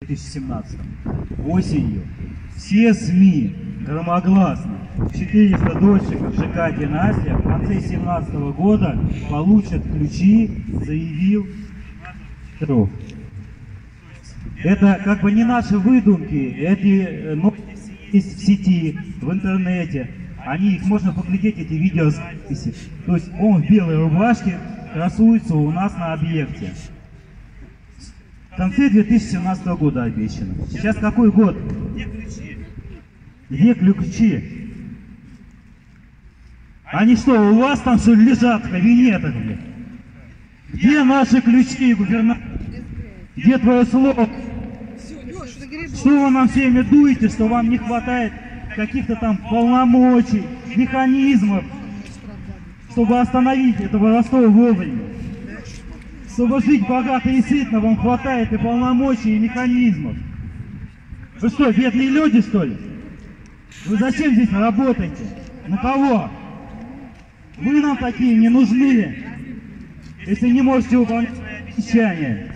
2017 осенью все СМИ громогласно 400 дольщиков ЖК «Династия» в конце 2017 года получат ключи, заявил Петров. Это как бы не наши выдумки, эти новости есть в сети, в интернете. Их можно поглядеть, эти видеозаписи. То есть он в белой рубашке красуется у нас на объекте. В конце 2017 года обещано. Сейчас какой год? Где ключи? Они что, у вас там что ли лежат в кабинетах? Где наши ключи, губернатор? Где твое слово? Что вы нам всеми дуете, что вам не хватает каких-то там полномочий, механизмов, чтобы остановить это воровство вовремя? Чтобы жить богато и сытно, вам хватает и полномочий, и механизмов. Вы что, бедные люди, что ли? Вы зачем здесь работаете? На кого? Вы нам такие не нужны, если не можете выполнять свои обещания.